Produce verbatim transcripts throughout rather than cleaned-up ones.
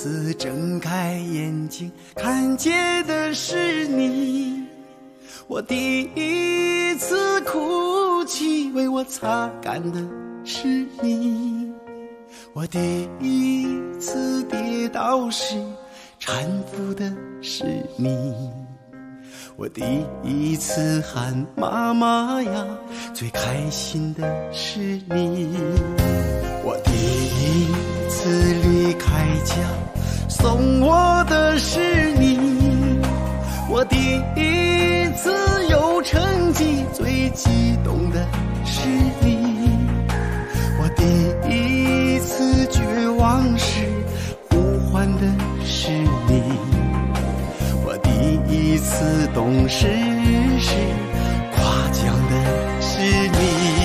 次睁开眼睛，看见的是你。我第一次哭泣，为我擦干的是你。我第一次跌倒时，搀扶的是你。我第一次喊妈妈呀，最开心的是你。我第一次离开家，送我的是你。我第一次有成绩，最激动的是你。我第一次绝望时，呼唤的是你。我第一次懂事时，夸奖的是你。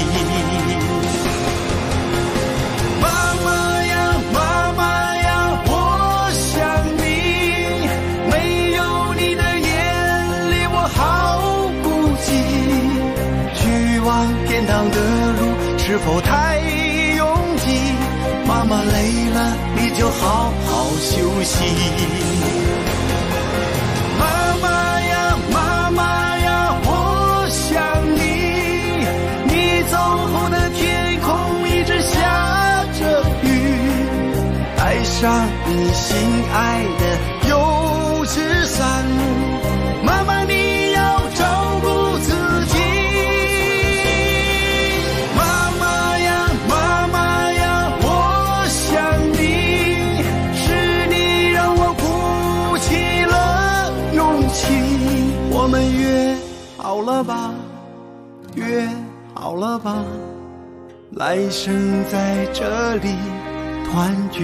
妈妈呀，妈妈呀，我想你，没有你的眼里我好孤寂。去往天堂的路是否太拥挤？妈妈累了，你就好好休息。妈妈呀，妈妈呀，我想你，你走后的天空一直下着雨，带上你心爱的油纸伞。妈妈你要照顾自己。妈妈呀，妈妈呀，我想你，是你让我鼓起了勇气。我们约好了吧，约好了吧，来生在这里团聚。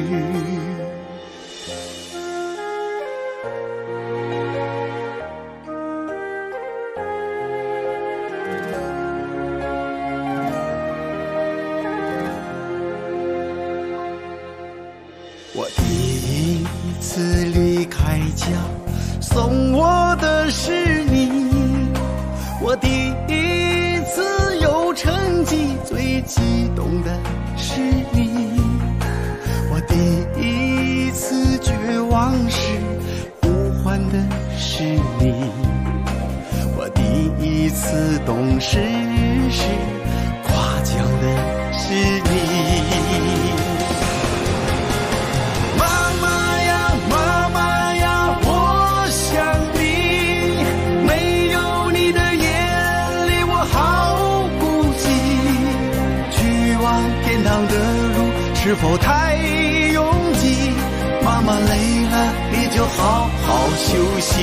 我第一次离开家，送我的是你。我第一次有成绩，最激动的是你。我第一次绝望时，呼唤的是你。我第一次懂事时，夸奖的是你。妈妈呀，妈妈呀，我想你，没有你的眼里我好孤寂。去往天堂的路是否太拥挤？妈妈累了，你就好好休息。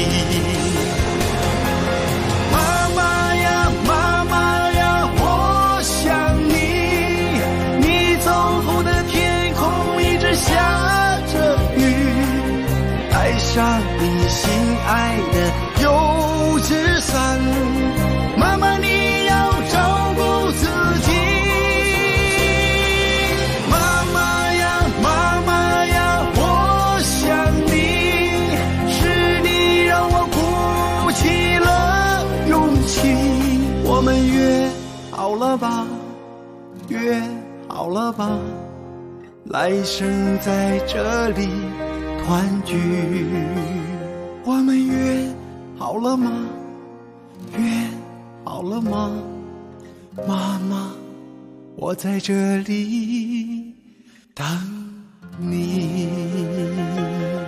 妈妈呀，妈妈呀，我想你，你走后的天空一直下着雨，带上你心爱的油纸伞。妈妈你要照顾自己。妈妈呀，妈妈呀，我想你，是你让我鼓起了勇气。我们约好了吧，约好了吧，来生在这里团聚。我们约好了吗？约好了吗？妈妈，我在这里等你。